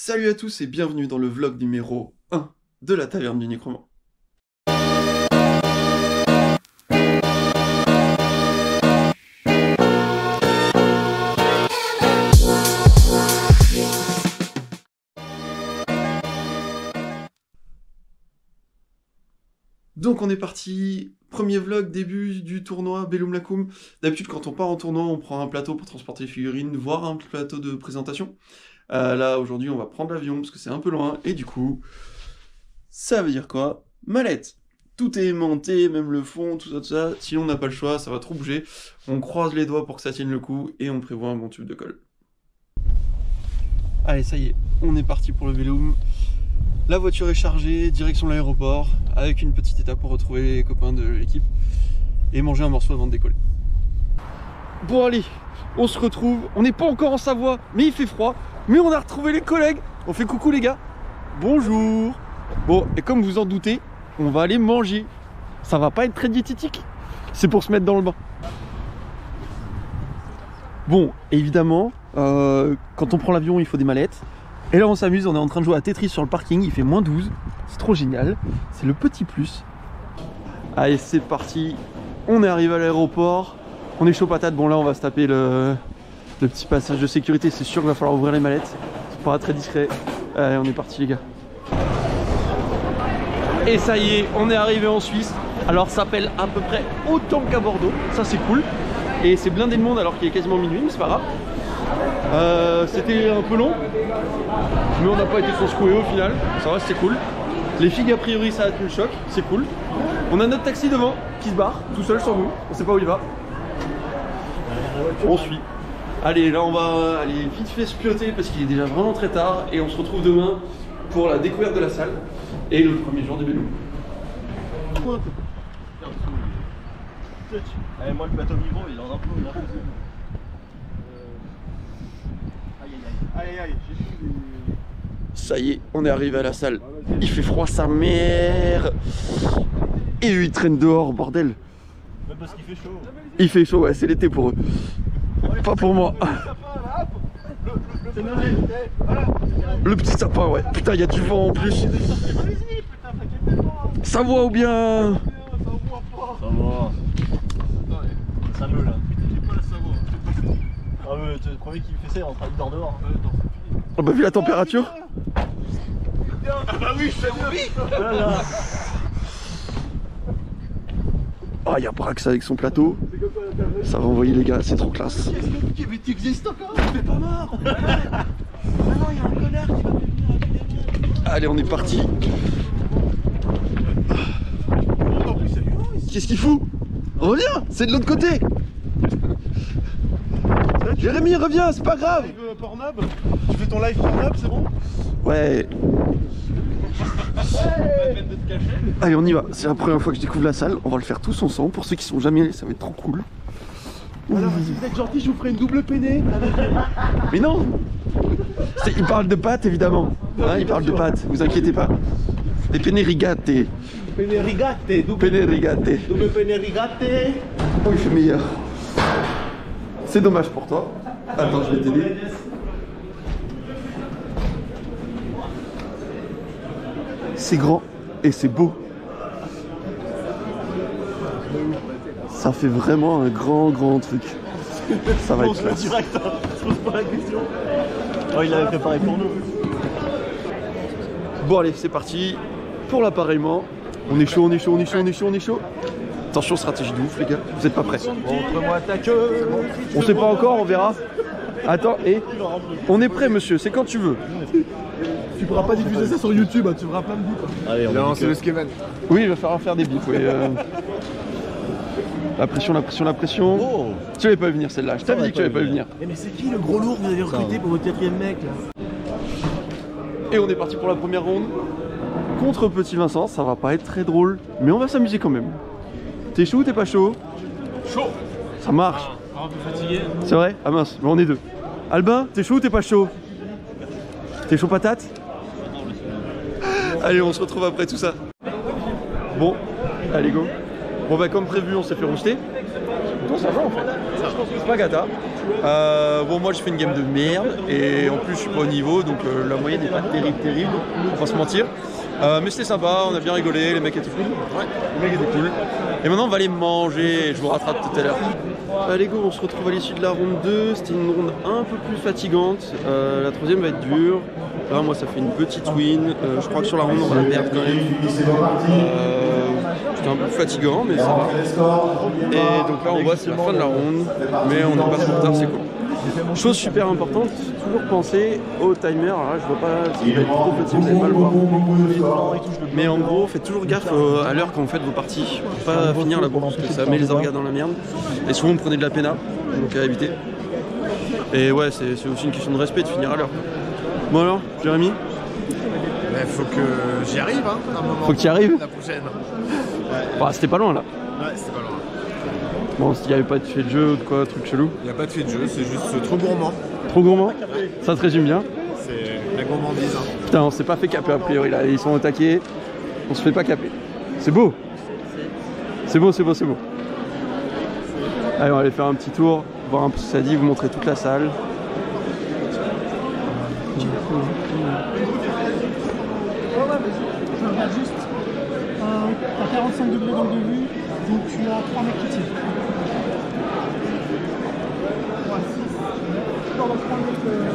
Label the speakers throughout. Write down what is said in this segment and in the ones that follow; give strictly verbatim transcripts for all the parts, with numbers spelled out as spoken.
Speaker 1: Salut à tous et bienvenue dans le vlog numéro un de la taverne du Nécromant. Donc on est parti, premier vlog, début du tournoi Bellum Lacum. D'habitude quand on part en tournoi, on prend un plateau pour transporter les figurines, voire un plateau de présentation. Euh, là aujourd'hui on va prendre l'avion parce que c'est un peu loin, et du coup, ça veut dire quoi? Mallette. Tout est aimanté, même le fond, tout ça, tout ça. Si on n'a pas le choix, ça va trop bouger. On croise les doigts pour que ça tienne le coup, et on prévoit un bon tube de colle. Allez, ça y est, on est parti pour le Bellum. La voiture est chargée, direction l'aéroport, avec une petite étape pour retrouver les copains de l'équipe et manger un morceau avant de décoller. Bon allez, on se retrouve, on n'est pas encore en Savoie, mais il fait froid, mais on a retrouvé les collègues. On fait coucou les gars. Bonjour. Bon, et comme vous en doutez, on va aller manger. Ça va pas être très diététique, c'est pour se mettre dans le bain. Bon, évidemment, euh, quand on prend l'avion, il faut des mallettes. Et là on s'amuse, on est en train de jouer à Tetris sur le parking, il fait moins douze, c'est trop génial, c'est le petit plus. Allez c'est parti, on est arrivé à l'aéroport, on est chaud patate, bon là on va se taper le, le petit passage de sécurité, c'est sûr qu'il va falloir ouvrir les mallettes, c'est pas très discret. Allez on est parti les gars. Et ça y est, on est arrivé en Suisse, alors ça pèle à peu près autant qu'à Bordeaux, ça c'est cool. Et c'est blindé de monde alors qu'il est quasiment minuit, mais c'est pas grave. Euh, C'était un peu long, mais on n'a pas été trop secoué au final, ça va, c'était cool. Les figues a priori ça a tenu le choc, c'est cool. On a notre taxi devant qui se barre tout seul sans nous, on sait pas où il va. On suit. Allez là on va aller vite fait se pioter parce qu'il est déjà vraiment très tard et on se retrouve demain pour la découverte de la salle et le premier jour du Bellum.
Speaker 2: Allez, moi le bateau micro il en a un peu, il en a un peu. Aïe aïe aïe, j'ai fait des...
Speaker 1: Ça y est, on est arrivé à la salle. Il fait froid sa mère. Et eux ils traînent dehors, bordel.
Speaker 2: Même parce qu'il fait chaud.
Speaker 1: Il fait chaud, ouais, c'est l'été pour eux. Pas pour moi. Le petit sapin, ouais. Putain, il y a du vent en plus. Ça voit ou bien?
Speaker 2: Ça va. Ça meut là. Ah ouais, tu croyais qu'il fait ça, il est en train de dormir dehors.
Speaker 1: On a vu la température?
Speaker 2: Ah bah oui, je fais oui. Voilà.
Speaker 1: Ah, il y a Brax avec son plateau. Ça va envoyer les gars, c'est trop classe.
Speaker 2: Mais tu existes encore, tu fais pas mort. Ah non, il y a un connard qui va venir.
Speaker 1: Allez, on est parti. Qu'est-ce qu'il fout? Reviens, c'est de l'autre côté. Jérémy, reviens, c'est pas grave.
Speaker 2: Live Pornhub, tu fais ton live Pornhub, c'est bon?
Speaker 1: Ouais. Allez, on y va. C'est la première fois que je découvre la salle. On va le faire tous ensemble. Pour ceux qui sont jamais allés, ça va être trop cool.
Speaker 2: Alors, si vous êtes gentil, je vous ferai une double peinée.
Speaker 1: Mais non. Il parle de pâtes, évidemment. Hein, il parle de pâtes, vous inquiétez pas. Des penne rigate.
Speaker 2: Penne rigate, double
Speaker 1: Penne rigate.
Speaker 2: double penne rigate.
Speaker 1: Oh, il fait meilleur. C'est dommage pour toi. Attends, je vais t'aider. C'est grand et c'est beau. Ça fait vraiment un grand grand truc. Ça va être classe.
Speaker 2: Direct, hein. Je pose pas la question. Oh, il l'avait préparé pour nous.
Speaker 1: Bon allez, c'est parti pour l'appareillement. On est chaud, on est chaud, on est chaud, on est chaud, on est chaud. Attention, stratégie de ouf les gars, vous êtes pas prêts.
Speaker 2: Montre-moi ta queue.
Speaker 1: On sait pas encore, on verra. Attends, et on est prêt monsieur, c'est quand tu veux.
Speaker 2: Tu pourras pas diffuser ça sur YouTube, hein, tu feras plein de bips. Allez, on
Speaker 3: Non, c'est le Skeman.
Speaker 1: Oui, il va falloir faire des bips, oui. Euh... La pression, la pression, la pression.
Speaker 2: Oh.
Speaker 1: Tu n'allais pas venir celle-là, je t'avais dit que tu n'allais pas venir.
Speaker 2: Eh mais c'est qui le gros lourd que vous avez recruté pour votre quatrième mec là?
Speaker 1: Et on est parti pour la première ronde. Contre Petit Vincent, ça va pas être très drôle, mais on va s'amuser quand même. T'es chaud ou t'es pas chaud?
Speaker 3: Chaud.
Speaker 1: Ça marche.
Speaker 3: Un peu fatigué.
Speaker 1: C'est vrai? Ah mince, mais on est deux. Albin, t'es chaud ou t'es pas chaud? T'es chaud patate? Allez, on se retrouve après tout ça. Bon, allez go. Bon bah comme prévu, on s'est fait rouster. Bon, ça va en fait. C'est pas gata. Euh, bon, moi, je fais une game de merde et en plus, je suis pas au niveau, donc euh, la moyenne n'est pas terrible, terrible, on va se mentir. Euh, mais c'était sympa, on a bien rigolé, les mecs étaient cool. Ouais, les mecs étaient cool. Et maintenant, on va aller manger, je vous rattrape tout à l'heure. Allez go, on se retrouve à l'issue de la ronde deux. C'était une ronde un peu plus fatigante. Euh, la troisième va être dure. Là, moi, ça fait une petite win. Euh, je crois que sur la ronde, on va la perdre quand même. Euh, C'était un peu fatigant, mais ça va. Et donc là, on voit, c'est la fin de la ronde. Mais on n'est pas trop tard, c'est cool. Chose super importante, toujours penser au timer. Alors là, je vois pas s'il va être trop petit, vous n'allez pas le voir. Mais en gros, faites toujours gaffe à l'heure quand vous faites vos parties. Pour pas finir la bourse, parce que ça met les orgas dans la merde. Et souvent, vous prenez de la péna, donc à éviter. Et ouais, c'est aussi une question de respect de finir à l'heure. Bon alors, Jérémy?
Speaker 3: Mais faut que j'y arrive, hein, à un moment.
Speaker 1: Faut que tu y arrives?
Speaker 3: La prochaine.
Speaker 1: Bah, c'était pas loin là.
Speaker 3: Ouais, c'était pas loin.
Speaker 1: Bon, s'il n'y avait pas de fait de jeu ou de quoi, truc chelou.
Speaker 3: Il n'y a pas de fait de jeu, c'est juste trop gourmand.
Speaker 1: Trop gourmand? Ça te résume bien.
Speaker 3: C'est la gourmandise. Hein.
Speaker 1: Putain, on s'est pas fait caper a priori là, ils sont attaqués. On se fait pas caper. C'est beau. C'est beau, c'est beau, c'est beau. Allez, on va aller faire un petit tour, voir un peu ce que ça dit, vous montrer toute la salle.
Speaker 4: Je regarde juste. Euh, t'as quarante-cinq degrés dans le début, donc tu as trois mecs qui tirent. Ouais, six. Dans le trois mecs.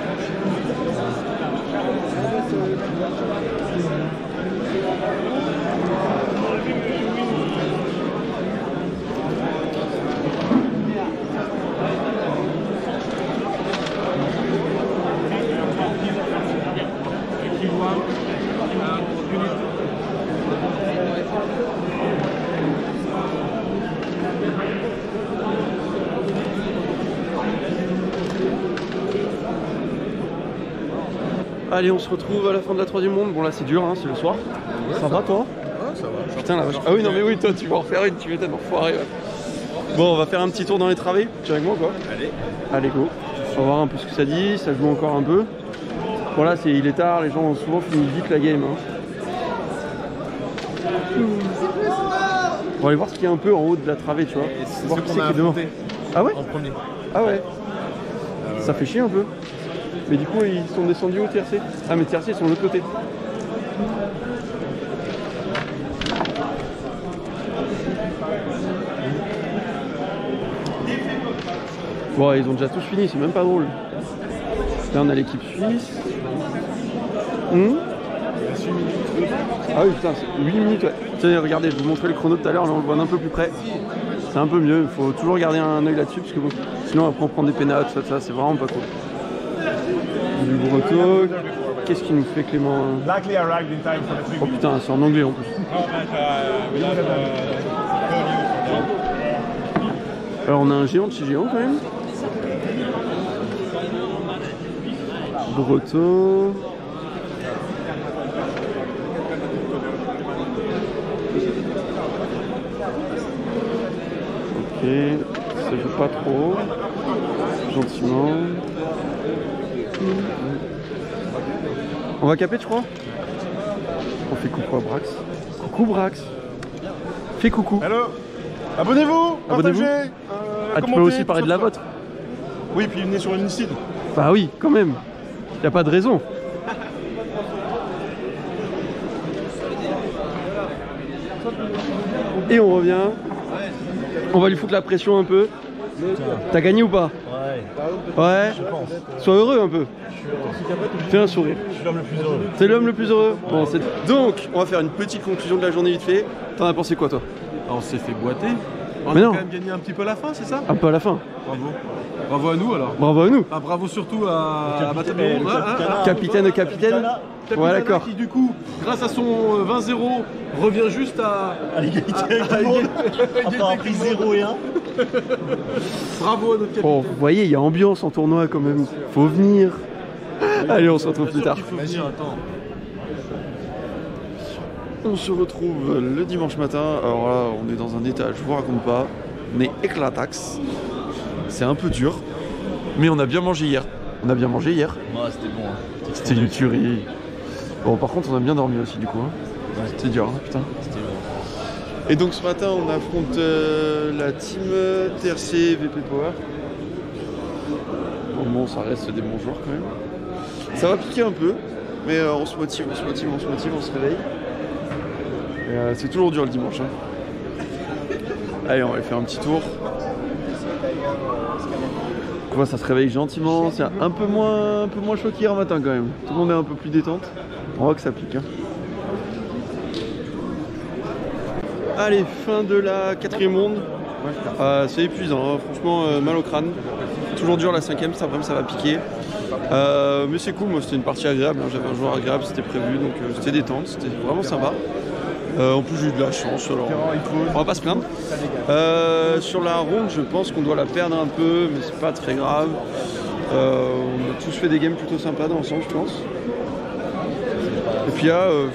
Speaker 1: Allez, on se retrouve à la fin de la troisième ronde. Bon là c'est dur, hein, c'est le soir. Ouais, ça, ça va toi?
Speaker 3: Ouais, ça va.
Speaker 1: Putain la vache. Ah oui non mais oui toi tu vas en refaire une, tu m'étonnes enfoiré. Ouais. Bon on va faire un petit tour dans les travées. Tu es avec moi quoi? Allez. Allez go. On va voir un peu ce que ça dit, ça joue encore un peu. Bon là c'est il est tard, les gens ont souvent fini vite la game. Hein. On va aller voir ce qu'il y a un peu en haut de la travée, tu vois.
Speaker 3: C'est
Speaker 1: voir
Speaker 3: ce
Speaker 1: qui
Speaker 3: qu'on
Speaker 1: c'est
Speaker 3: a
Speaker 1: qui est devant. Ah ouais?
Speaker 3: En premier.
Speaker 1: Ah ouais.
Speaker 3: Euh,
Speaker 1: Ça fait chier un peu. Mais du coup ils sont descendus au T R C. Ah mais T R C ils sont de l'autre côté. Bon ils ont déjà tous fini, c'est même pas drôle. Là on a l'équipe suisse. Hum ah oui putain c'est huit minutes ouais. Tenez regardez, je vous montrais le chrono tout à l'heure, là on le voit d'un peu plus près. C'est un peu mieux, il faut toujours garder un œil là-dessus parce que bon, sinon après on prend des pénales, tout ça, ça c'est vraiment pas cool. Du Breton. Qu'est-ce qu'il nous fait Clément? Oh putain, c'est en anglais en plus. Alors on a un géant de chez géant quand même. Breton. Ok, ça joue pas trop. Gentiment. On va caper, tu crois? On fait coucou à Brax. Coucou Brax. Fais coucou.
Speaker 5: Hello. Abonnez-vous.
Speaker 1: Abonnez-vous.
Speaker 5: Partagez. Euh,
Speaker 1: ah, tu peux aussi parler de la vôtre.
Speaker 5: Oui, puis venez sur une site.
Speaker 1: Bah oui, quand même. Y a pas de raison. Et on revient. On va lui foutre la pression un peu. T'as gagné ou pas? Ouais. Ouais. Sois heureux un peu. Fais un sourire.
Speaker 5: Je suis l'homme le plus heureux.
Speaker 1: C'est l'homme le plus heureux. Bon, donc, on va faire une petite conclusion de la journée vite fait. T'en as pensé quoi toi?
Speaker 5: On s'est fait boiter. On
Speaker 1: Mais
Speaker 5: a
Speaker 1: non.
Speaker 5: quand même gagné un petit peu à la fin, c'est ça?
Speaker 1: Un peu à la fin.
Speaker 5: Bravo. Bravo à nous alors.
Speaker 1: Bravo à nous.
Speaker 5: Ah, bravo surtout à, à Bataillon.
Speaker 4: capitaine.
Speaker 5: Hein, hein, hein.
Speaker 1: Capitaine, capitaine.
Speaker 5: Capitaine
Speaker 1: Ouais, d'accord.
Speaker 5: Qui du coup, grâce à son euh, vingt zéro, revient juste à...
Speaker 2: À l'égalité
Speaker 5: à-
Speaker 2: avec
Speaker 5: à
Speaker 2: tout le monde.
Speaker 5: égalité
Speaker 2: Enfin, en
Speaker 5: avec
Speaker 2: prise
Speaker 5: tout le monde.
Speaker 2: zéro et un.
Speaker 5: Bravo à notre capitaine.
Speaker 1: Bon, vous voyez, il y a ambiance en tournoi quand même. Faut venir. Allez, on se retrouve plus tard.
Speaker 5: Vas-y, attends.
Speaker 1: On se retrouve le dimanche matin. Alors là, on est dans un état, je vous raconte pas, mais éclatax. C'est un peu dur, mais on a bien mangé hier. On a bien mangé hier.
Speaker 2: Ouais, c'était bon. Hein.
Speaker 1: C'était une tuerie. Bon, par contre, on a bien dormi aussi du coup. Hein.
Speaker 2: Ouais,
Speaker 1: C'était dur, hein, putain.
Speaker 2: C'était bon.
Speaker 1: Et donc ce matin, on affronte euh, la team euh, T R C V P Power. globalement, ça reste des bons joueurs quand même. Ça va piquer un peu, mais euh, on se motive, on se motive, on se motive, on se réveille. Euh, c'est toujours dur le dimanche. Hein. Allez, on va aller faire un petit tour. On voit, ça se réveille gentiment, c'est un peu moins, un peu moins chaud qu'hier matin quand même. Tout le monde est un peu plus détente. On voit que ça pique. Hein. Allez, fin de la quatrième ronde. Euh, c'est épuisant, hein. Franchement, euh, mal au crâne. Toujours dur la cinquième, cet après-midi ça va piquer. Euh, mais c'est cool, moi c'était une partie agréable, hein. J'avais un joueur agréable, c'était prévu, donc euh, c'était détente, c'était vraiment sympa. Euh, en plus j'ai eu de la chance, alors on va pas se plaindre. Euh, sur la ronde, je pense qu'on doit la perdre un peu, mais c'est pas très grave. Euh, on a tous fait des games plutôt sympas dans l'ensemble, je pense. Et puis là, euh,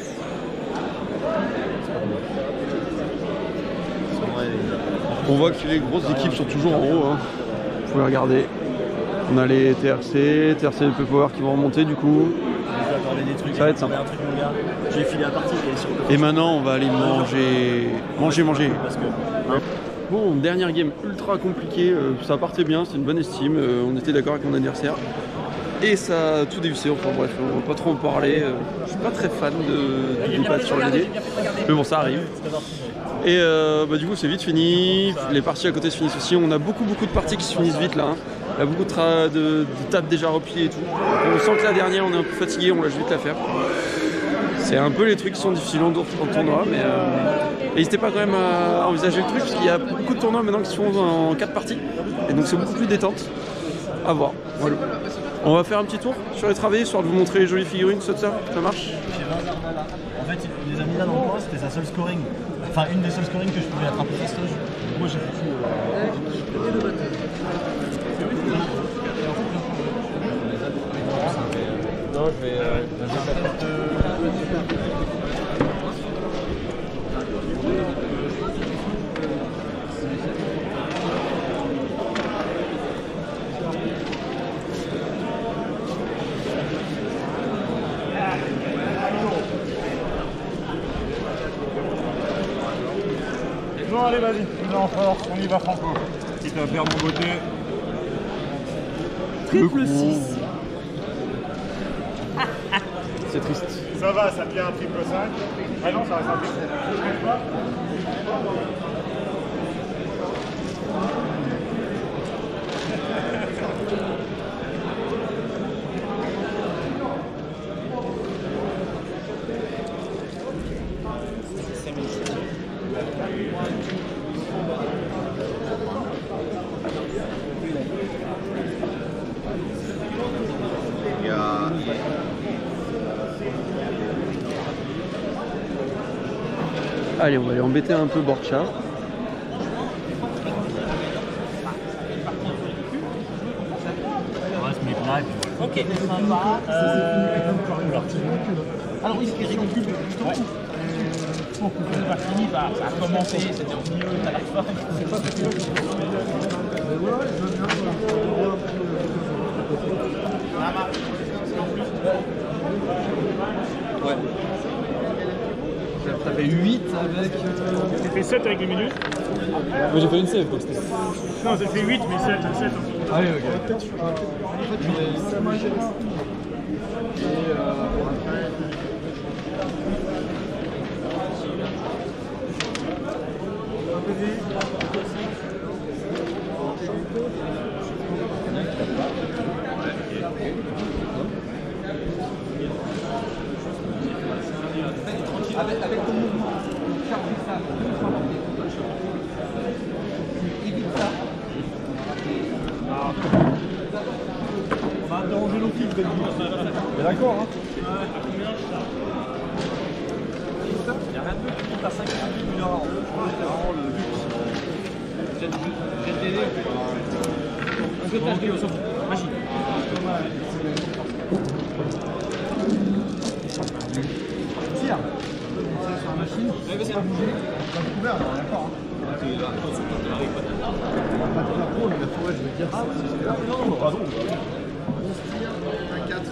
Speaker 1: on voit que les grosses équipes sont toujours en haut. Hein. Vous pouvez regarder. On a les T R C, T R C et P Power qui vont remonter du coup. Ça va être sympa.
Speaker 2: J'ai filé la partie
Speaker 1: et maintenant on va aller manger, manger, manger. Bon, dernière game ultra compliquée, euh, ça partait bien, c'est une bonne estime, euh, on était d'accord avec mon adversaire. Et ça a tout dévissé, enfin bref, on va pas trop en parler. Euh, je suis pas très fan de, de débattre sur le D D, mais bon ça arrive. Et euh, bah, du coup c'est vite fini, les parties à côté se finissent aussi, on a beaucoup beaucoup de parties qui se finissent vite là. Hein. Il y a beaucoup de, de, de tables déjà repliées et tout. On sent que la dernière on est un peu fatigué, on lâche vite la faire. C'est un peu les trucs qui sont difficiles en tournoi, mais euh, n'hésitez pas quand même à envisager le truc, parce qu'il y a beaucoup de tournois maintenant qui se font en quatre parties, et donc c'est beaucoup plus détente. À voir. Voilà. On va faire un petit tour sur les travées, histoire de vous montrer les jolies figurines, tout ça, ça marche.
Speaker 2: En fait, il les a mis là dans le coin, c'était sa seule scoring. Enfin, une des seules scoring que je pouvais attraper fastoche. Moi j'ai foutu. Euh... Non, je vais. Euh,
Speaker 6: Bon, allez, vas-y, on est en force, on y va franco. Quitte à perdre mon beauté.
Speaker 2: Triple six.
Speaker 1: C'est triste.
Speaker 6: Ça va, ça devient un triple cinq. Ah non, ça reste un triple.
Speaker 1: Allez, on va aller embêter un peu Borcha.
Speaker 2: Ok, sympa. Euh... Alors oui, c'est ridicule. Justement, on a fini, bah, ça a commencé, c'était au milieu, à la fin. Ouais. Ça fait huit avec... Euh...
Speaker 6: Ça fait sept avec les minutes.
Speaker 1: Moi j'ai fait une save.
Speaker 6: Non, ça fait huit, mais sept. sept.
Speaker 1: Ah oui, ok. Avec, avec ton mouvement, charge ça, évite ça.
Speaker 6: On va interroger nos filles, peut-être. Mais d'accord, hein.
Speaker 2: Il n'y a rien de plus qui monte à cinquante-huit mille euros. C'est vraiment le but. J'ai t'aider. On peut t'acheter au centre. Magie.
Speaker 4: Tire. Sur la machine.
Speaker 2: Ouais, vas-y.
Speaker 4: Pas bouger. Pas couvert, d'accord.
Speaker 2: Tu es là, toi, c'est pas de la règle.
Speaker 4: Pas de la pro, mais la forêt, je veux dire. Ah, c'est là.
Speaker 2: Non, non, pardon.
Speaker 4: un quatre.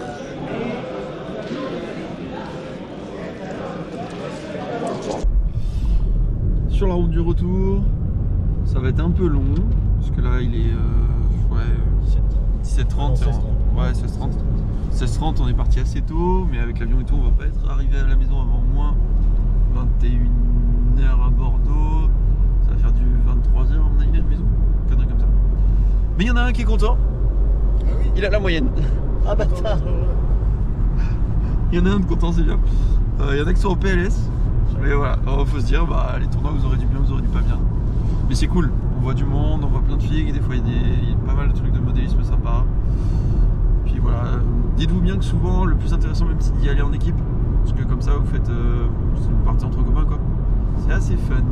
Speaker 1: Sur la route du retour, ça va être un peu long, parce que là il est euh, ouais, dix-sept dix-sept trente.
Speaker 5: Non, seize trente.
Speaker 1: Ouais, seize trente. seize trente, on est parti assez tôt, mais avec l'avion et tout, on va pas être arrivé à la maison avant moins vingt et une heures à Bordeaux. Ça va faire du vingt-trois heures à mon avis à la maison. Connerie comme ça. Mais il y en a un qui est content. Il a la moyenne.
Speaker 2: Ah bâtard.
Speaker 1: Il y en a un de content, c'est bien. Euh, Il y en a qui sont au P L S. Mais voilà, alors, faut se dire, bah les tournois vous aurez du bien, vous aurez du pas bien. Mais c'est cool, on voit du monde, on voit plein de filles, des fois il y a, des, il y a pas mal de trucs de modélisme sympa. Puis voilà, dites-vous bien que souvent le plus intéressant même c'est d'y aller en équipe. Parce que comme ça vous faites euh, une partie entre copains quoi. C'est assez fun.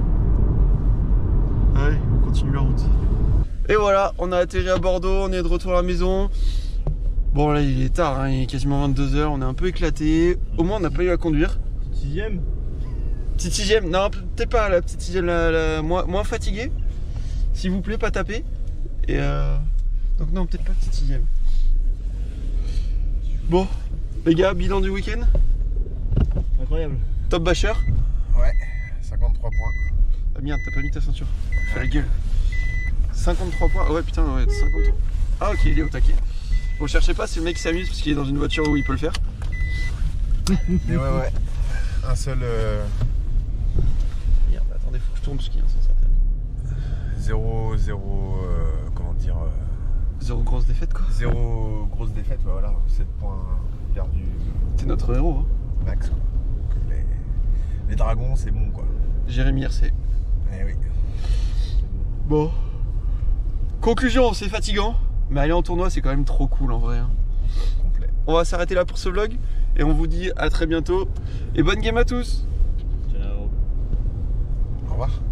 Speaker 1: Allez, on continue la route. Et voilà, on a atterri à Bordeaux, on est de retour à la maison. Bon là il est tard, hein, il est quasiment vingt-deux heures, on est un peu éclaté. Au moins on n'a pas eu à conduire.
Speaker 5: Sixième.
Speaker 1: Petite sixième, non peut-être pas la petite sixième, la, la, moins, moins fatiguée. S'il vous plaît, pas taper. Et euh, donc non, peut-être pas petite sixième. Bon, les gars, bilan du week-end.
Speaker 2: Incroyable.
Speaker 1: Top basher.
Speaker 3: Ouais, cinquante-trois points.
Speaker 1: Ah merde, t'as pas mis ta ceinture. Fais la gueule. cinquante-trois points, ah ouais putain, ouais, cinquante-trois. Ah ok, il est au taquet. Bon, cherchez pas, c'est le mec qui s'amuse parce qu'il est dans une voiture où il peut le faire.
Speaker 3: Mais ouais, ouais. Un seul. Euh...
Speaker 1: Merde, attendez, faut que je tourne parce qu'il y a un sens interdit.
Speaker 3: Zéro, zéro. Euh, comment dire euh,
Speaker 1: Zéro grosse défaite quoi.
Speaker 3: Zéro grosse défaite, ouais, voilà. sept points perdus.
Speaker 1: C'est notre héros, hein.
Speaker 3: Max, quoi. Donc, les, les dragons, c'est bon, quoi.
Speaker 1: Jérémy R C.
Speaker 3: Eh oui.
Speaker 1: Bon. Conclusion, c'est fatigant. Mais aller en tournoi, c'est quand même trop cool en vrai. Hein.
Speaker 3: Complet.
Speaker 1: On va s'arrêter là pour ce vlog. Et on vous dit à très bientôt. Et bonne game à tous.
Speaker 2: Ciao.
Speaker 3: Au revoir.